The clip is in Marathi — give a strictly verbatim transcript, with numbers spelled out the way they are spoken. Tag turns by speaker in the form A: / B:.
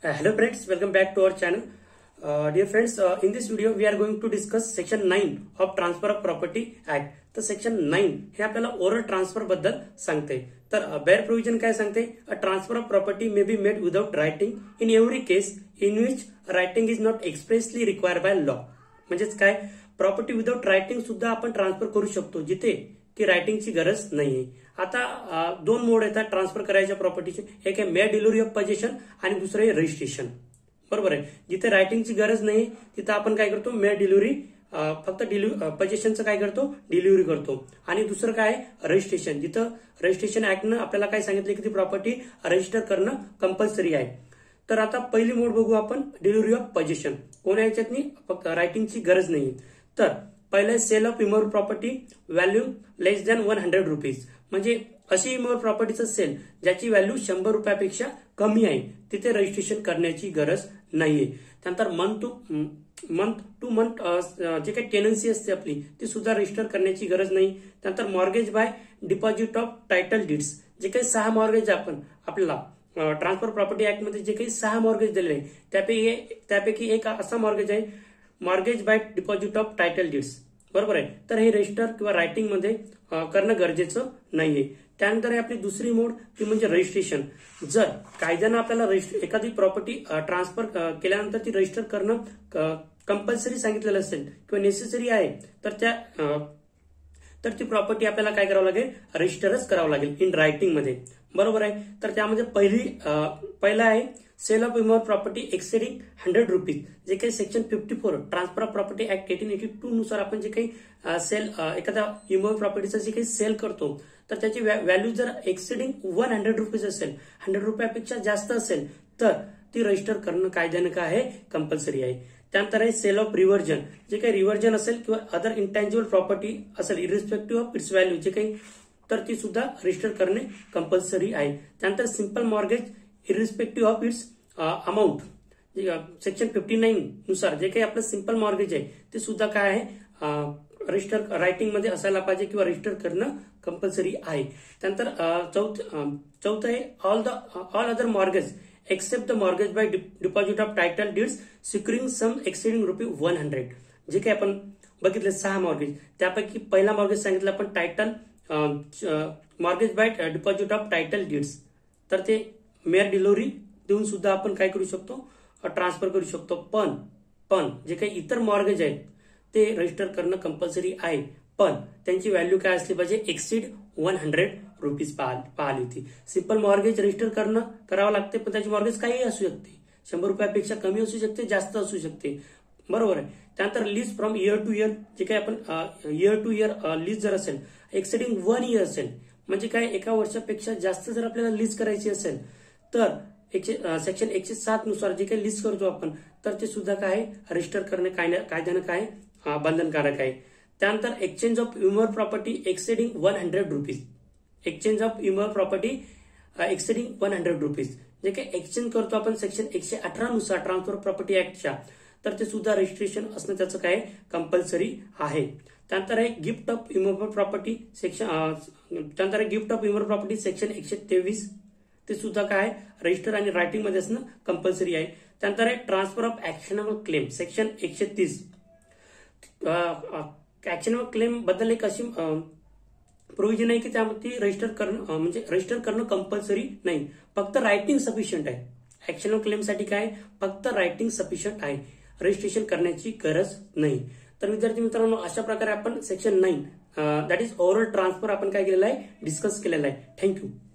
A: Uh, hello friends, welcome back to our channel. Uh, dear friends, uh, in this video we are going to discuss section nine of Transfer of Property Act. तर सेक्शन नाइन हे आपल्याला ओरल ट्रान्सफर बद्दल सांगते. तर बेअर प्रोव्हिजन काय सांगते? A transfer of property may be made without writing in every case in which writing is not expressly required by law. म्हणजेच काय, प्रॉपर्टी विदाउट रायटिंग सुद्धा आपण ट्रान्सफर करू शकतो जिथे की रायटिंगची गरज नाहीये. आता दोन मोड येतात ट्रान्सफर करायच्या प्रॉपर्टीचे. एक आहे मेअर डिलिव्हरी ऑफ पोजेशन आणि दुसरं आहे रजिस्ट्रेशन. बरोबर आहे. जिथे रायटिंगची गरज नाही तिथे आपण काय करतो, मेअर डिलिव्हरी फक्त पोजेशनचं काय करतो, डिलिव्हरी करतो. आणि दुसरं काय, रजिस्ट्रेशन. जिथं रजिस्ट्रेशन ऍक्टनं आपल्याला काय सांगितलं की ती प्रॉपर्टी रजिस्टर करणं कंपल्सरी आहे. तर आता पहिली मोड बघू आपण, डिलिव्हरी ऑफ पोजेशन. कोणा याच्यातनी फक्त रायटिंगची गरज नाही. तर पहिले sale of immovable property value less than one hundred rupees. म्हणजे अशी इमोर प्रॉपर्टीचं सेल ज्याची व्हॅल्यू शंभर रुपयापेक्षा कमी आहे तिथे रजिस्ट्रेशन करण्याची गरज नाहीये. त्यानंतर month to month to month जे काही टेनन्सी असते आपली ती सुद्धा रजिस्टर करण्याची गरज नाही. त्यानंतर mortgage by deposit of title deeds. जे काही सहा मॉर्गेज आपण आपल्याला ट्रान्सफर प्रॉपर्टी ऍक्ट मध्ये जे काही सहा मॉर्गेज दिलेले आहे त्यापैकी त्यापैकी एक असा मॉर्गेज आहे mortgage by deposit of title deeds. बरोबर आहे. तर हे रजिस्टर किंवा रायटिंग मध्ये करणं गरजेचं नाहीये. त्यानंतर आहे आपली दुसरी मोड, ती म्हणजे रजिस्ट्रेशन. जर कायद्यानं आपल्याला एखादी प्रॉपर्टी ट्रान्सफर केल्यानंतर ती रजिस्टर करणं कंपल्सरी सांगितलेलं असेल किंवा नेसेसरी आहे तर त्या तर ती प्रॉपर्टी आपल्याला काय करावं लागेल, रजिस्टरच करावं लागेल इन रायटिंग मध्ये. बरोबर आहे. तर त्यामध्ये पहिली पहिला आहे sale of immovable property exceeding hundred rupees. जे काही section fifty four Transfer of Property Act eighteen eighty two नुसार आपण जे काही सेल एखाद्या इमोर प्रॉपर्टीचा जे काही सेल करतो तर त्याची व्हॅल्यू जर एक्सेडिंग वन हंड्रेड रुपीज असेल, हंड्रेड रुपयापेक्षा जास्त असेल तर ती रजिस्टर करणं कायद्यानं काय आहे, कंपल्सरी आहे. त्यानंतर आहे सेल ऑफ रिव्हर्जन. जे काही रिव्हर्जन असेल किंवा अदर इंटँजिबल प्रॉपर्टी असेल इरिस्पेक्टिव्ह ऑफ इट्स व्हॅल्यू जे काही, तर ती सुद्धा रजिस्टर करणे कंपल्सरी आहे. त्यानंतर simple mortgage irrespective of its amount. Section fifty nine नुसार जे काही आपलं सिंपल मॉर्गेज आहे ते सुद्धा काय आहे, रजिस्टर रायटिंग मध्ये असायला पाहिजे किंवा रजिस्टर करणं कंपल्सरी आहे. त्यानंतर चौथं चौथं आहे all the all other mortgage except the mortgage by deposit of title deeds securing sum exceeding rupee one hundred. जे काही आपण बघितले सहा मॉर्गेज त्यापैकी पहिला मॉर्गेज सांगितलं आपण title mortgage by deposit of title deeds. तर ते मेअर डिलिव्हरी देऊन सुद्धा आपण काय करू शकतो, ट्रान्सफर करू शकतो. पण पण जे काही इतर मॉर्गेज आहेत ते रजिस्टर करणं कंपल्सरी आहे. पण त्यांची व्हॅल्यू काय असली पाहिजे, एक्सीड वन हंड्रेड रुपीज पाहिली होती. सिंपल मॉर्गेज रजिस्टर करणं करावं लागते पण त्याची मॉर्गेज काही असू शकते, शंभर रुपयापेक्षा कमी असू शकते, जास्त असू शकते. बरोबर आहे. त्यानंतर lease from year to year. जे काही आपण इयर टू इयर लीज जर असेल, एक्सेडिंग वन इयर असेल म्हणजे काय, एका वर्षापेक्षा जास्त जर आपल्याला लीज करायची असेल तर एकशे सेक्शन एकशे सात नुसार जे काही लिस्ट करतो आपण तर ते सुद्धा काय रजिस्टर करणे कायद्यानं काय बंधनकारक आहे. त्यानंतर exchange of immovable property exceeding one hundred rupees. Exchange of immovable property exceeding one hundred rupees जे काही एक्सचेंज करतो आपण सेक्शन एकशे अठरा नुसार ट्रान्सफर प्रॉपर्टी ऍक्टच्या, तर ते सुद्धा रजिस्ट्रेशन असणं त्याचं काय कंपल्सरी आहे. त्यानंतर आहे gift of immovable property section. त्यानंतर आहे gift of immovable property section एकशे तेवीस. ते सुद्धा काय रजिस्टर आणि रायटिंग मध्ये असणं कंपल्सरी आहे. त्यानंतर आहे transfer of actionable claim section एकशे तीस. ऍक्शनेबल क्लेम बद्दल एक अशी प्रोव्हिजन आहे की त्यामध्ये रजिस्टर करणं म्हणजे रजिस्टर करणं कंपल्सरी नाही, फक्त रायटिंग सफिशियंट आहे. ऍक्शनेबल क्लेमसाठी काय, फक्त रायटिंग सफिशियंट आहे, रजिस्ट्रेशन करण्याची गरज नाही. तर विद्यार्थी मित्रांनो, अशा प्रकारे आपण section nine that is overall transfer आपण काय केलेलं आहे, डिस्कस केलेलं आहे. थँक्यू.